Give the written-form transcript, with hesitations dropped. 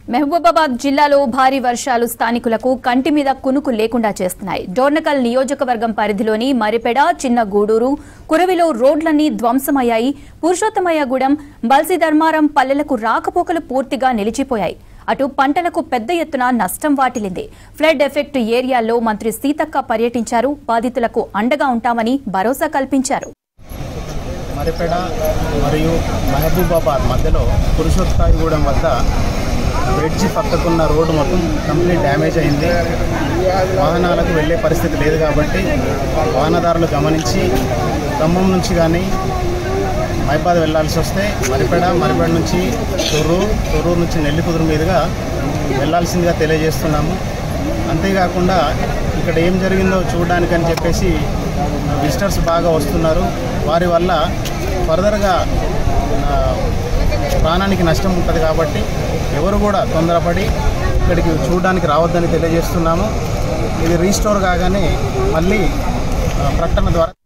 మహబూబాబాద్ జిల్లాలో భారీ వర్షాలు స్థానికులకు కంటి మీద కునుకు లేకుండా చేస్తున్నాయి. డోర్నకల్ నియోజకవర్గం పరిధిలోని మరిపెడ, చిన్న గూడూరు, కురవిలో రోడ్లన్నీ ధ్వంసమయ్యాయి. పురుషోత్తమయ్యగూడెం, బల్సిధర్మారం పల్లెలకు రాకపోకలు పూర్తిగా నిలిచిపోయాయి. అటు పంటలకు పెద్ద ఎత్తున నష్టం వాటిల్లింది. ఫ్లడ్ ఎఫెక్ట్ ఏరియాల్లో మంత్రి సీతక్క పర్యటించారు. బాధితులకు అండగా ఉంటామని భరోసా కల్పించారు. మరిపెడ మరియు మహబూబాబాద్ మధ్యలో పురుషోత్తమయ్యగూడెం వద్ద బ్రిడ్జి పక్కకున్న రోడ్డు మొత్తం కంప్లీట్ డ్యామేజ్ అయింది. వాహనాలకు వెళ్ళే పరిస్థితి లేదు కాబట్టి వాహనదారులు గమనించి ఖమ్మం నుంచి కానీ మైబాద్ వెళ్లాల్సి వస్తే మరిపెడ నుంచి తొర్రూరు నుంచి నెల్లికుదురు మీదుగా వెళ్లాల్సిందిగా తెలియజేస్తున్నాము. అంతేకాకుండా ఇక్కడ ఏం జరిగిందో చూడడానికని చెప్పేసి విజిటర్స్ బాగా వస్తున్నారు. వారి వల్ల ఫర్దర్గా ప్రాణానికి నష్టం ఉంటుంది కాబట్టి ఎవరు కూడా తొందరపడి ఇక్కడికి చూడడానికి రావద్దని తెలియజేస్తున్నాము. ఇది రీస్టోర్ కాగానే మళ్ళీ ప్రకటన ద్వారా